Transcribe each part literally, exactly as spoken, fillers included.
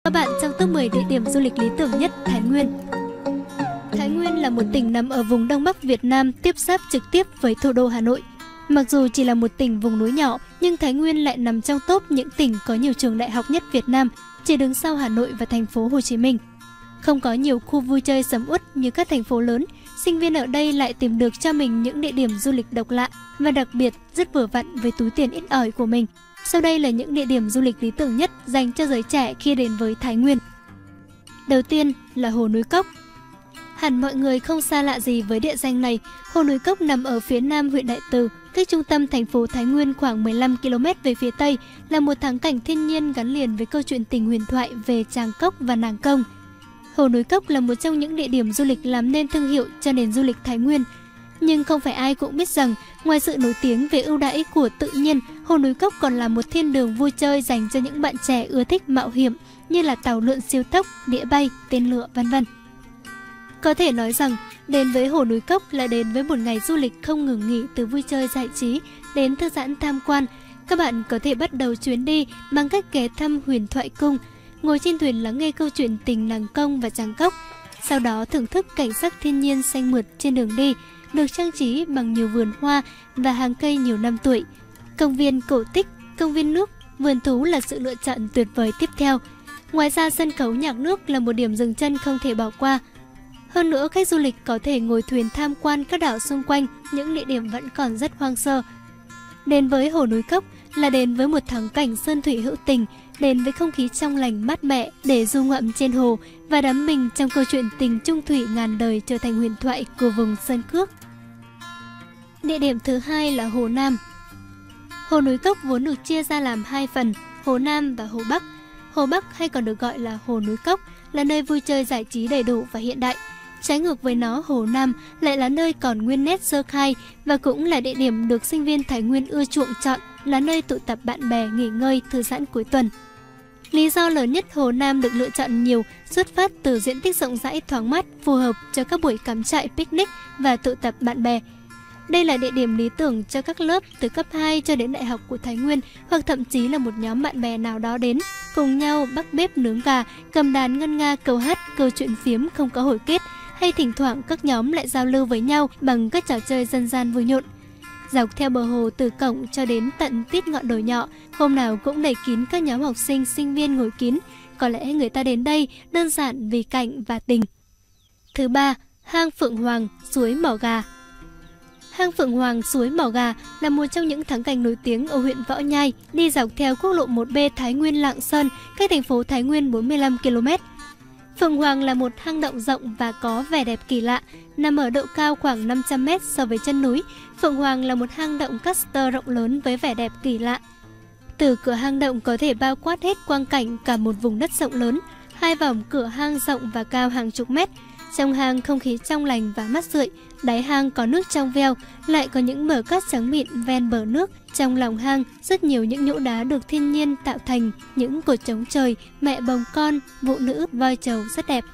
Các bạn trong top mười địa điểm du lịch lý tưởng nhất Thái Nguyên. Thái Nguyên là một tỉnh nằm ở vùng Đông Bắc Việt Nam, tiếp giáp trực tiếp với thủ đô Hà Nội. Mặc dù chỉ là một tỉnh vùng núi nhỏ, nhưng Thái Nguyên lại nằm trong top những tỉnh có nhiều trường đại học nhất Việt Nam, chỉ đứng sau Hà Nội và thành phố Hồ Chí Minh. Không có nhiều khu vui chơi sầm uất như các thành phố lớn, sinh viên ở đây lại tìm được cho mình những địa điểm du lịch độc lạ và đặc biệt rất vừa vặn với túi tiền ít ỏi của mình. Sau đây là những địa điểm du lịch lý tưởng nhất dành cho giới trẻ khi đến với Thái Nguyên. Đầu tiên là Hồ Núi Cốc. Hẳn mọi người không xa lạ gì với địa danh này. Hồ Núi Cốc nằm ở phía nam huyện Đại Từ, cách trung tâm thành phố Thái Nguyên khoảng mười lăm ki lô mét về phía tây, là một thắng cảnh thiên nhiên gắn liền với câu chuyện tình huyền thoại về Tràng Cốc và Nàng Công. Hồ Núi Cốc là một trong những địa điểm du lịch làm nên thương hiệu cho nền du lịch Thái Nguyên. Nhưng không phải ai cũng biết rằng, ngoài sự nổi tiếng về ưu đãi của tự nhiên, Hồ Núi Cốc còn là một thiên đường vui chơi dành cho những bạn trẻ ưa thích mạo hiểm như là tàu lượn siêu tốc, đĩa bay, tên lửa, vân vân. Có thể nói rằng, đến với Hồ Núi Cốc là đến với một ngày du lịch không ngừng nghỉ, từ vui chơi giải trí đến thư giãn tham quan. Các bạn có thể bắt đầu chuyến đi bằng cách ghé thăm Huyền Thoại Cung, ngồi trên thuyền lắng nghe câu chuyện tình Nàng Công và Tràng Cốc, sau đó thưởng thức cảnh sắc thiên nhiên xanh mượt trên đường đi, được trang trí bằng nhiều vườn hoa và hàng cây nhiều năm tuổi. Công viên cổ tích, công viên nước, vườn thú là sự lựa chọn tuyệt vời tiếp theo. Ngoài ra, sân khấu nhạc nước là một điểm dừng chân không thể bỏ qua. Hơn nữa, khách du lịch có thể ngồi thuyền tham quan các đảo xung quanh, những địa điểm vẫn còn rất hoang sơ. Đến với Hồ Núi Cốc là đến với một thắng cảnh sơn thủy hữu tình, đến với không khí trong lành mát mẻ để du ngoạn trên hồ và đắm mình trong câu chuyện tình chung thủy ngàn đời trở thành huyền thoại của vùng Sơn Cước. Địa điểm thứ hai là Hồ Nam. Hồ Núi Cốc vốn được chia ra làm hai phần, Hồ Nam và Hồ Bắc. Hồ Bắc hay còn được gọi là Hồ Núi Cốc là nơi vui chơi giải trí đầy đủ và hiện đại. Trái ngược với nó, Hồ Nam lại là nơi còn nguyên nét sơ khai và cũng là địa điểm được sinh viên Thái Nguyên ưa chuộng chọn, là nơi tụ tập bạn bè nghỉ ngơi thư giãn cuối tuần. Lý do lớn nhất Hồ Nam được lựa chọn nhiều xuất phát từ diện tích rộng rãi thoáng mát, phù hợp cho các buổi cắm trại picnic và tụ tập bạn bè. Đây là địa điểm lý tưởng cho các lớp từ cấp hai cho đến đại học của Thái Nguyên, hoặc thậm chí là một nhóm bạn bè nào đó đến, cùng nhau bắc bếp nướng gà, cầm đàn ngân nga câu hát, câu chuyện phiếm không có hồi kết, hay thỉnh thoảng các nhóm lại giao lưu với nhau bằng các trò chơi dân gian vui nhộn. Dọc theo bờ hồ từ cổng cho đến tận tít ngọn đồi nhỏ, hôm nào cũng đầy kín các nhóm học sinh, sinh viên ngồi kín. Có lẽ người ta đến đây đơn giản vì cảnh và tình. Thứ ba, hang Phượng Hoàng, suối Mỏ Gà. Hang Phượng Hoàng, suối Mỏ Gà là một trong những thắng cảnh nổi tiếng ở huyện Võ Nhai, đi dọc theo quốc lộ một B Thái Nguyên Lạng Sơn, cách thành phố Thái Nguyên bốn mươi lăm ki lô mét. Phượng Hoàng là một hang động rộng và có vẻ đẹp kỳ lạ, nằm ở độ cao khoảng năm trăm mét so với chân núi. Phượng Hoàng là một hang động caster rộng lớn với vẻ đẹp kỳ lạ. Từ cửa hang động có thể bao quát hết quang cảnh cả một vùng đất rộng lớn, hai vòng cửa hang rộng và cao hàng chục mét. Trong hang không khí trong lành và mát rượi, đáy hang có nước trong veo, lại có những bờ cát trắng mịn ven bờ nước. Trong lòng hang, rất nhiều những nhũ đá được thiên nhiên tạo thành, những cột trống trời, mẹ bồng con, phụ nữ, voi trầu rất đẹp.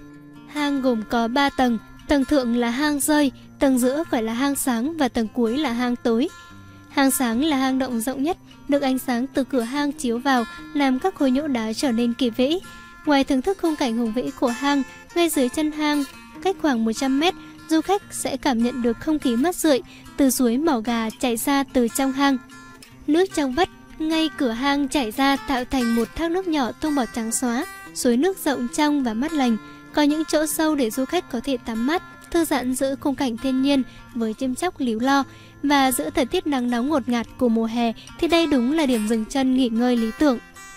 Hang gồm có ba tầng, tầng thượng là hang rơi, tầng giữa gọi là hang sáng và tầng cuối là hang tối. Hang sáng là hang động rộng nhất, được ánh sáng từ cửa hang chiếu vào làm các khối nhũ đá trở nên kỳ vĩ. Ngoài thưởng thức khung cảnh hùng vĩ của hang, ngay dưới chân hang, cách khoảng một trăm mét, du khách sẽ cảm nhận được không khí mát rượi từ suối Mỏ Gà chảy ra từ trong hang. Nước trong vắt ngay cửa hang chảy ra tạo thành một thác nước nhỏ tung bọt trắng xóa, suối nước rộng trong và mát lành. Có những chỗ sâu để du khách có thể tắm mát, thư giãn giữa khung cảnh thiên nhiên với chim chóc líu lo. Và giữa thời tiết nắng nóng ngột ngạt của mùa hè thì đây đúng là điểm dừng chân nghỉ ngơi lý tưởng.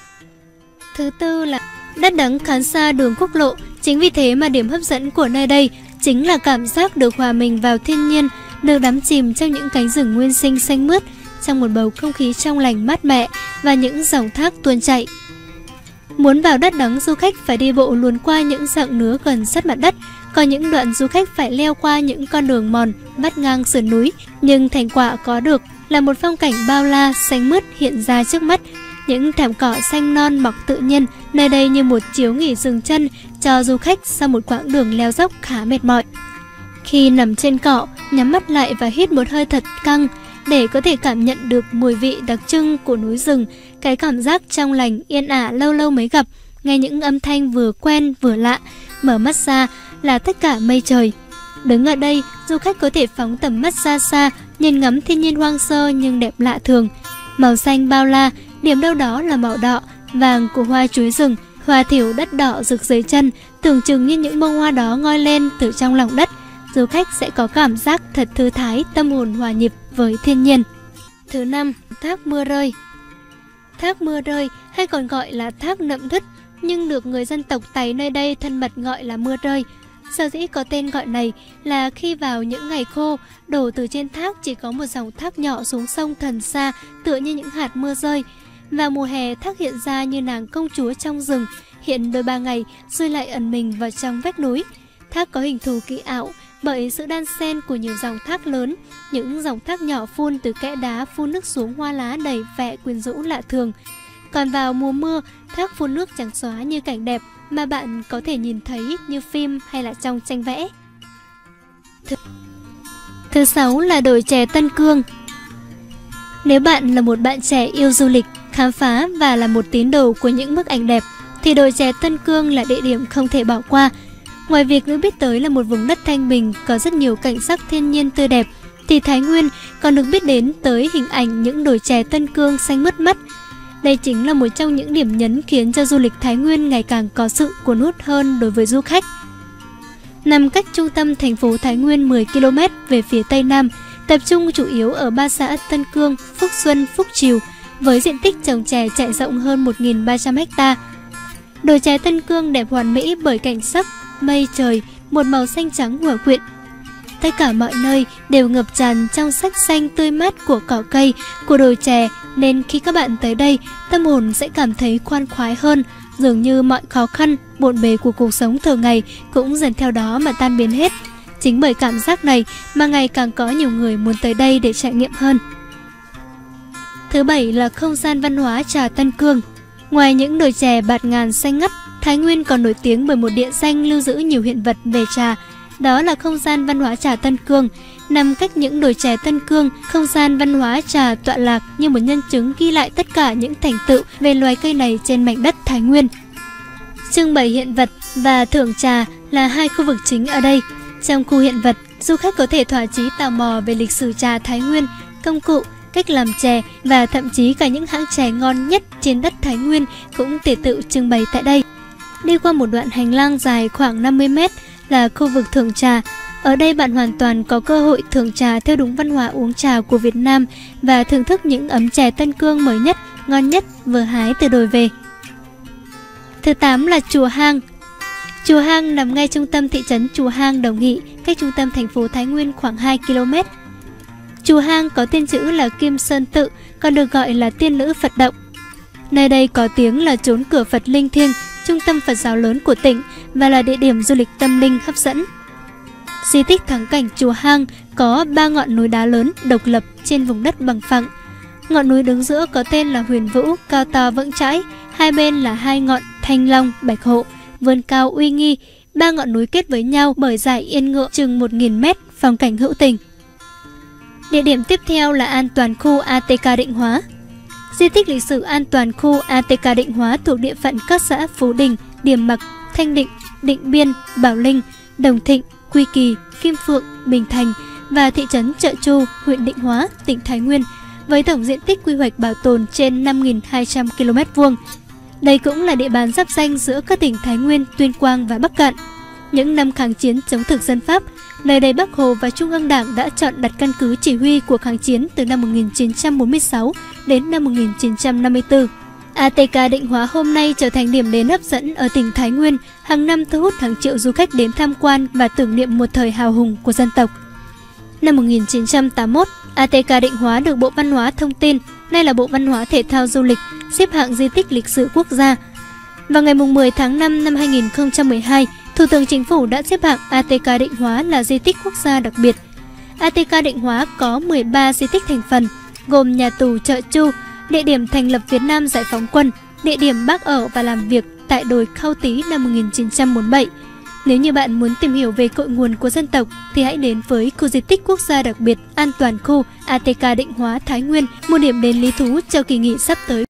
Thứ tư là Đất Đắng Khán Xa, đường quốc lộ. Chính vì thế mà điểm hấp dẫn của nơi đây chính là cảm giác được hòa mình vào thiên nhiên, được đắm chìm trong những cánh rừng nguyên sinh xanh mướt, trong một bầu không khí trong lành mát mẻ và những dòng thác tuôn chảy. Muốn vào Đất Đắng, du khách phải đi bộ luồn qua những dặng nứa gần sát mặt đất, có những đoạn du khách phải leo qua những con đường mòn vắt ngang sườn núi, nhưng thành quả có được là một phong cảnh bao la xanh mướt hiện ra trước mắt. Những thảm cỏ xanh non mọc tự nhiên, nơi đây như một chiếu nghỉ dừng chân cho du khách sau một quãng đường leo dốc khá mệt mỏi. Khi nằm trên cỏ, nhắm mắt lại và hít một hơi thật căng để có thể cảm nhận được mùi vị đặc trưng của núi rừng, cái cảm giác trong lành yên ả lâu lâu mới gặp, nghe những âm thanh vừa quen vừa lạ, mở mắt ra là tất cả mây trời. Đứng ở đây, du khách có thể phóng tầm mắt ra xa, nhìn ngắm thiên nhiên hoang sơ nhưng đẹp lạ thường. Màu xanh bao la, điểm đâu đó là màu đỏ, vàng của hoa chuối rừng, hoa thiểu đất đỏ rực dưới chân, tưởng chừng như những bông hoa đó ngoi lên từ trong lòng đất. Du khách sẽ có cảm giác thật thư thái, tâm hồn hòa nhịp với thiên nhiên. Thứ năm, thác mưa rơi. Thác mưa rơi hay còn gọi là thác Nậm Thứt, nhưng được người dân tộc Tày nơi đây thân mật gọi là mưa rơi. Sở dĩ có tên gọi này là khi vào những ngày khô, đổ từ trên thác chỉ có một dòng thác nhỏ xuống sông Thần Sa, tựa như những hạt mưa rơi. Vào mùa hè, thác hiện ra như nàng công chúa trong rừng, hiện đôi ba ngày rồi lại ẩn mình vào trong vách núi. Thác có hình thù kỳ ảo bởi sự đan xen của nhiều dòng thác lớn, những dòng thác nhỏ phun từ kẽ đá phun nước xuống hoa lá đầy vẻ quyến rũ lạ thường. Còn vào mùa mưa, thác phun nước trắng xóa như cảnh đẹp mà bạn có thể nhìn thấy như phim hay là trong tranh vẽ. Thứ, Thứ sáu là đồi chè Tân Cương. Nếu bạn là một bạn trẻ yêu du lịch, khám phá và là một tín đồ của những bức ảnh đẹp, thì đồi chè Tân Cương là địa điểm không thể bỏ qua. Ngoài việc được biết tới là một vùng đất thanh bình có rất nhiều cảnh sắc thiên nhiên tươi đẹp, thì Thái Nguyên còn được biết đến tới hình ảnh những đồi chè Tân Cương xanh mướt mắt. Đây chính là một trong những điểm nhấn khiến cho du lịch Thái Nguyên ngày càng có sự cuốn hút hơn đối với du khách. Nằm cách trung tâm thành phố Thái Nguyên mười ki lô mét về phía tây nam, tập trung chủ yếu ở ba xã Tân Cương, Phúc Xuân, Phúc Triều, với diện tích trồng chè trải rộng hơn một nghìn ba trăm ha. Đồi chè Tân Cương đẹp hoàn mỹ bởi cảnh sắc, mây trời, một màu xanh trắng hòa quyện. Tất cả mọi nơi đều ngập tràn trong sắc xanh tươi mát của cỏ cây, của đồi chè, nên khi các bạn tới đây, tâm hồn sẽ cảm thấy khoan khoái hơn, dường như mọi khó khăn, bộn bề của cuộc sống thường ngày cũng dần theo đó mà tan biến hết. Chính bởi cảm giác này mà ngày càng có nhiều người muốn tới đây để trải nghiệm hơn. Thứ bảy là không gian văn hóa trà Tân Cương. Ngoài những đồi chè bạt ngàn xanh ngắt, Thái Nguyên còn nổi tiếng bởi một địa danh lưu giữ nhiều hiện vật về trà. Đó là không gian văn hóa trà Tân Cương. Nằm cách những đồi chè Tân Cương, không gian văn hóa trà tọa lạc như một nhân chứng ghi lại tất cả những thành tựu về loài cây này trên mảnh đất Thái Nguyên. Trưng bày hiện vật và thưởng trà là hai khu vực chính ở đây. Trong khu hiện vật, du khách có thể thỏa chí tò mò về lịch sử trà Thái Nguyên, công cụ, cách làm chè và thậm chí cả những hãng chè ngon nhất trên đất Thái Nguyên cũng tề tựu trưng bày tại đây. Đi qua một đoạn hành lang dài khoảng năm mươi mét là khu vực thưởng trà. Ở đây bạn hoàn toàn có cơ hội thưởng trà theo đúng văn hóa uống trà của Việt Nam và thưởng thức những ấm chè Tân Cương mới nhất, ngon nhất vừa hái từ đồi về. Thứ tám là Chùa Hang. Chùa Hang nằm ngay trung tâm thị trấn Chùa Hang, Đồng Hỷ, cách trung tâm thành phố Thái Nguyên khoảng hai ki lô mét. Chùa Hang có tên chữ là Kim Sơn Tự, còn được gọi là Tiên Nữ Phật Động. Nơi đây có tiếng là chốn cửa Phật linh thiêng, trung tâm Phật giáo lớn của tỉnh và là địa điểm du lịch tâm linh hấp dẫn. Di tích thắng cảnh Chùa Hang có ba ngọn núi đá lớn độc lập trên vùng đất bằng phẳng. Ngọn núi đứng giữa có tên là Huyền Vũ, cao to vững chãi, hai bên là hai ngọn Thanh Long, Bạch Hộ, vươn cao uy nghi. Ba ngọn núi kết với nhau bởi dải yên ngựa chừng một nghìn mét, phong cảnh hữu tình. Địa điểm tiếp theo là An Toàn Khu a tê ca Định Hóa. Di tích lịch sử An Toàn Khu a tê ca Định Hóa thuộc địa phận các xã Phú Đình, Điềm Mặc, Thanh Định, Định Biên, Bảo Linh, Đồng Thịnh, Quy Kỳ, Kim Phượng, Bình Thành và thị trấn Chợ Chu, huyện Định Hóa, tỉnh Thái Nguyên, với tổng diện tích quy hoạch bảo tồn trên năm nghìn hai trăm ki lô mét vuông. Đây cũng là địa bàn giáp ranh giữa các tỉnh Thái Nguyên, Tuyên Quang và Bắc Cạn. Những năm kháng chiến chống thực dân Pháp, nơi đây Bác Hồ và Trung ương Đảng đã chọn đặt căn cứ chỉ huy cuộc kháng chiến từ năm một nghìn chín trăm bốn mươi sáu đến năm một nghìn chín trăm năm mươi tư. a tê ca Định Hóa hôm nay trở thành điểm đến hấp dẫn ở tỉnh Thái Nguyên, hàng năm thu hút hàng triệu du khách đến tham quan và tưởng niệm một thời hào hùng của dân tộc. Năm một nghìn chín trăm tám mươi mốt, a tê ca Định Hóa được Bộ Văn hóa Thông tin, nay là Bộ Văn hóa Thể thao Du lịch, xếp hạng di tích lịch sử quốc gia. Vào ngày mười tháng năm năm hai nghìn không trăm mười hai, Thủ tướng Chính phủ đã xếp hạng a tê ca Định Hóa là di tích quốc gia đặc biệt. a tê ca Định Hóa có mười ba di tích thành phần, gồm nhà tù Chợ Chu, địa điểm thành lập Việt Nam Giải phóng quân, địa điểm Bác ở và làm việc tại đồi Khao Tý năm một nghìn chín trăm bốn mươi bảy. Nếu như bạn muốn tìm hiểu về cội nguồn của dân tộc thì hãy đến với khu di tích quốc gia đặc biệt An Toàn Khu a tê ca Định Hóa Thái Nguyên, một điểm đến lý thú cho kỳ nghỉ sắp tới.